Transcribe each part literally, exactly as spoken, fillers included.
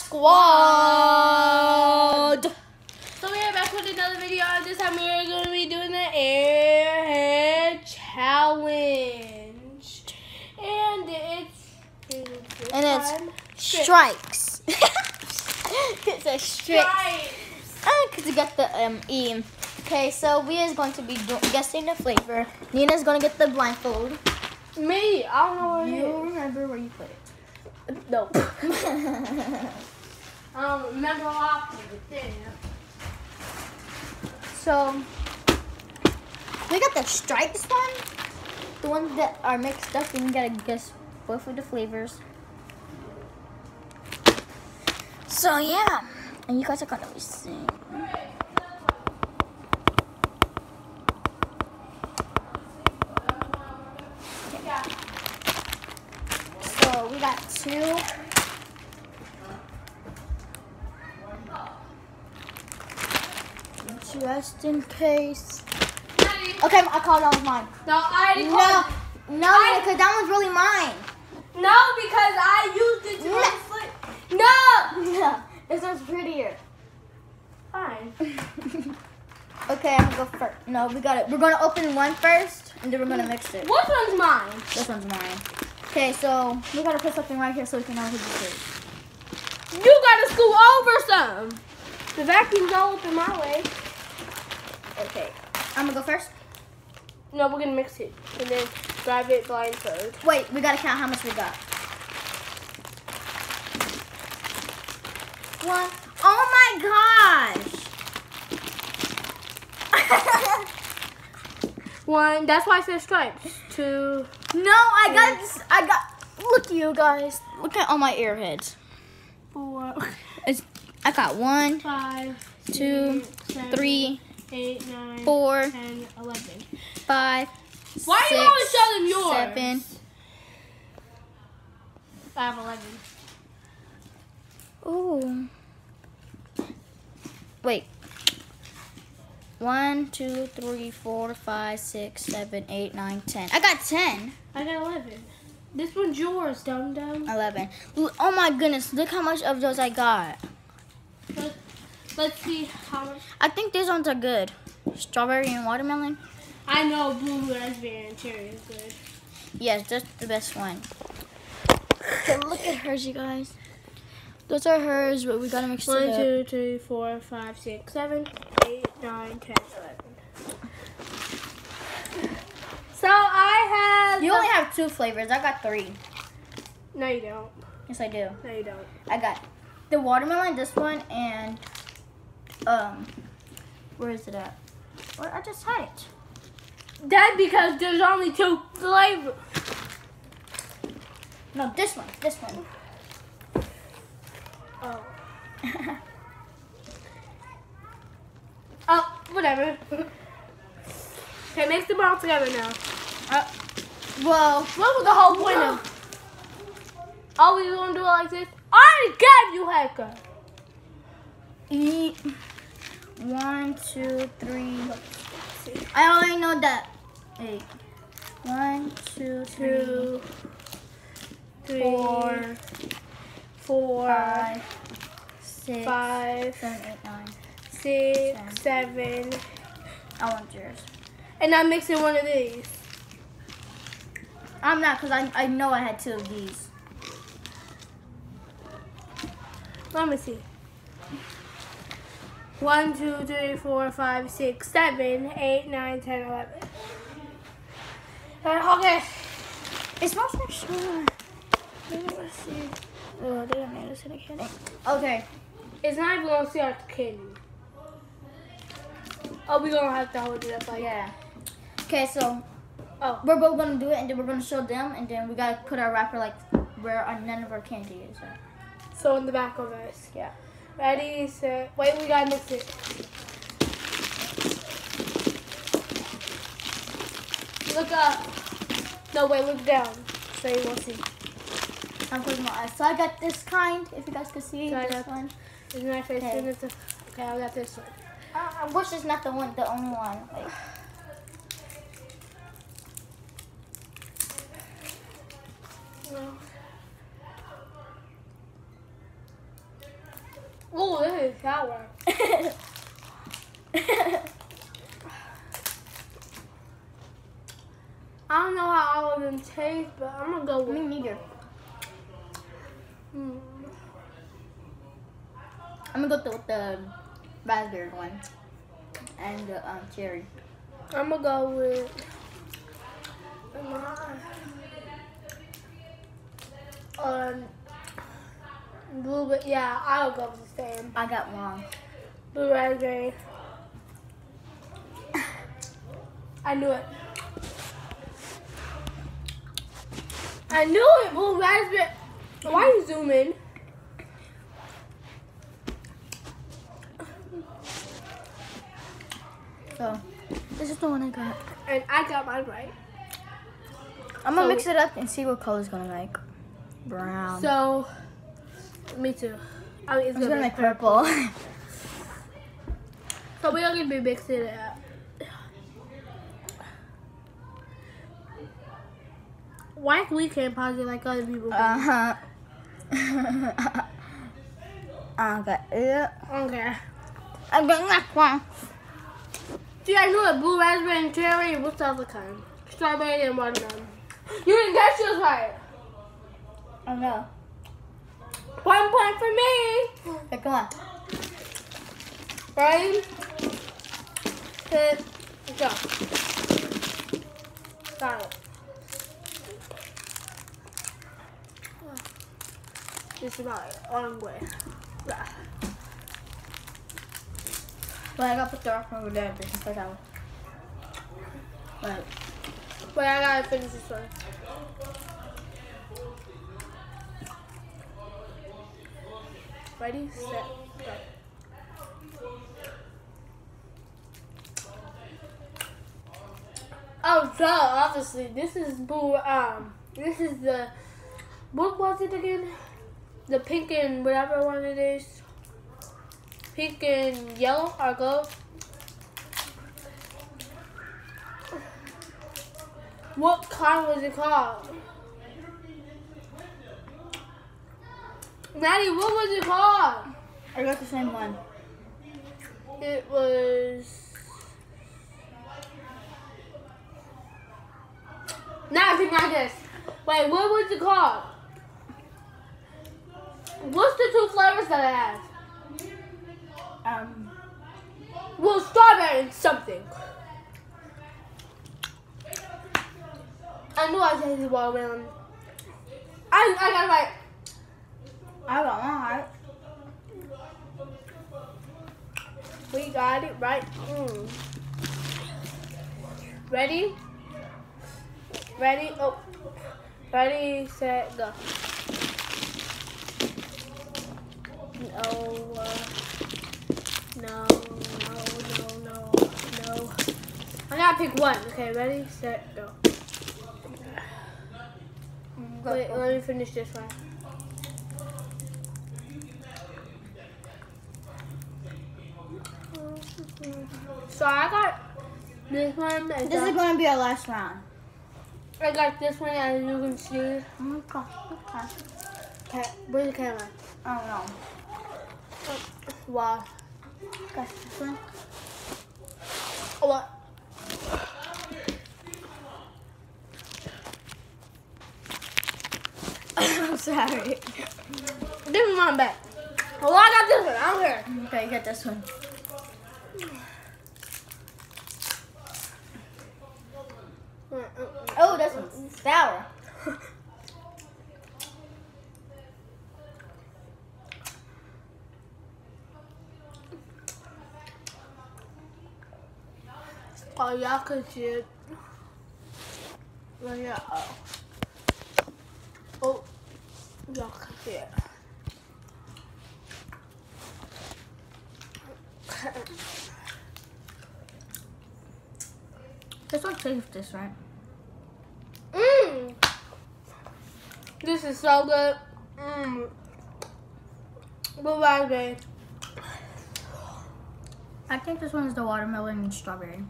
Squad. So we are back with another video. This time we are going to be doing the Airhead Challenge. And it's... And it's strikes. It's a strike. Because you got the um, E. Okay, so we is going to be do guessing the flavor. Nina's going to get the blindfold. Me? I don't know where it You is. remember where you put it. No. I don't remember how I put it there. So, we got the stripes one. The ones that are mixed up, and you gotta guess both of the flavors. So, yeah. And you guys are gonna be seeing. So, we got two. Just in case. Okay, I called that was mine. No, I already No, called it. no, I- because that one's really mine. No, because I used it to No. flip. No! No, this one's prettier. Fine. Okay, I'm gonna go first. No, we got it. We're gonna open one first, and then we're gonna mix it. Which one's mine? This one's mine. Okay, so we gotta put something right here so we can know who this is. You gotta scoot over some. The vacuum's all up in my way. Okay, I'm gonna go first. No, we're gonna mix it and then grab it blindfold. Wait, we gotta count how much we got. One. Oh my gosh! One. That's why I said stripes. Two. No, I got. This, I got. Look at you guys. Look at all my airheads. Four. It's. I got one, Five. two, six, seven, three, eight, nine, four, ten, eleven. five. Why six, do you always show them yours? Seven. I have eleven. Ooh. Wait. One, two, three, four, five, six, seven, eight, nine, ten. I got ten. I got eleven. This one's yours, dum dum. Eleven. L- Oh my goodness! Look how much of those I got. Let, let's see how much. I think these ones are good. Strawberry and watermelon. I know blue, raspberry, and cherry is good. Yes, that's the best one. Okay, look at hers, you guys. Those are hers, but we gotta mix One, it up. two, three, four, five, six, seven, eight, nine, ten, eleven. So I have. You only have two flavors. I got three. No, you don't. Yes, I do. No, you don't. I got the watermelon, this one, and um, where is it at? Well, I just had it. That's because there's only two flavors. No, this one. This one. Oh. Oh, whatever. Okay, mix them all together now. Uh, well, What was the whole point of? Oh, we gonna do it like this? I already gave you haircut. eat one, two, three. I only know that. Eight. One, two, three, Two, three, four, four, five, six, five, seven, eight, nine. six, seven, I want yours. and I'm mixing one of these. I'm not, because I, I know I had two of these. Let me see. One, two, three, four, five, six, seven, eight, nine, ten, eleven. Uh, okay. It smells like sugar. Let's see. Oh, they don't made us in a candy. Okay. It's not even gonna see our candy. Oh, we gonna have to hold it up like Yeah. Okay, so Oh, we're both gonna do it, and then we're gonna show them, and then we gotta put our wrapper like where our, none of our candy is. At. so in the back of us. Yeah. Ready, set. Wait, we gotta mix it. Look up. No, wait, look down. So you won't see. I'm closing my eyes. So I got this kind, if you guys can see So I this got- one. Isn't that face? Okay. Okay. okay, I got this one. Uh, I wish it's not the one, the only one. Like, No. Oh, this is sour. I don't know how all of them taste, but I'm gonna go with. Me neither. Mm. I'm gonna go with the raspberry one and the um, cherry. I'm gonna go with. Um, blue, but yeah, I'll go with the same. I got one. Blue raspberry. I knew it. I knew it, blue raspberry. Why are you zooming? So, this is the one I got. And I got mine right. I'm gonna So- mix it up and see what color's gonna make. Brown. So, me too. I mean, it's I'm just gonna be make purple. So we're gonna be mixing it up. Why we can't pause it like other people? uh huh. Okay. Yeah. Okay. I'm getting that one. See, I knew it. Blue raspberry and cherry. What's the other kind? Strawberry and watermelon. You didn't guess yours right. Oh no. One point for me. Okay, come on. Ready? Set. Go. Got it. This is my own way. Yeah. Well, I gotta put the rock over there just in case I. Right. Wait, I gotta finish this one. Ready, set, go. Oh, duh, obviously, this is blue, um, this is the, what was it again? The pink and whatever one it is. Pink and yellow, or gold. What kind was it called? Maddie, what was it called? I got the same one. It was... Nah, I think not this. Wait, what was it called? What's the two flavors that it has? Um. Well, strawberry and something. I knew I tasted watermelon. I, I got it right. I got one right. We got it right. Mm. Ready? Ready? Oh. Ready, set, go. No, uh, no, no, no, no, no. I gotta pick one. Okay, ready, set, go. Go, Wait, go. let me finish this one. So I got this one. And This is gonna be our last round. I got this one, as you can see. Okay. Okay. Okay, where's the camera? I don't know. Wow. Got this one. Oh, what? I'm sorry. Give me mine back. Oh, I got this one. I don't care. Okay, you got this one. Oh, this one's sour. Oh, y'all can see it. Oh, yeah. Oh. Oh, y'all can see it. This one tastes this, right? Mmm. This is so good. Mmm. Blue raspberry. I think this one is the watermelon and strawberry.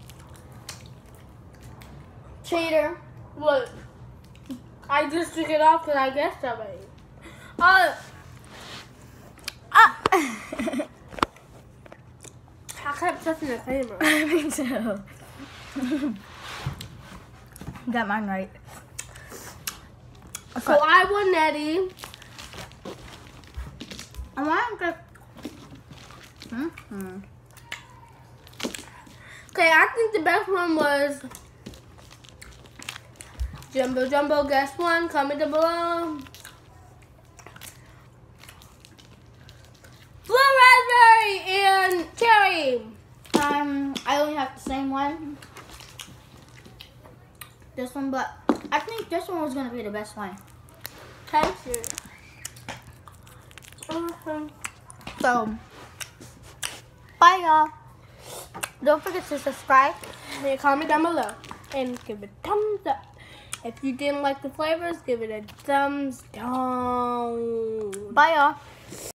Cheater. What? I just took it off because I guessed strawberry. Uh, Ah! I kept touching the camera. Me too. Got mine right. So I won Nettie. I want to. Mm-hmm. Okay, I think the best one was Jumbo Jumbo. Guess one. Comment down below. Blue raspberry and cherry. Um, I only have the same one. This one, but I think this one was gonna be the best one. Thank you. Uh-huh. So, bye y'all. Don't forget to subscribe. And comment down below and give it a thumbs up. If you didn't like the flavors, give it a thumbs down. Bye y'all.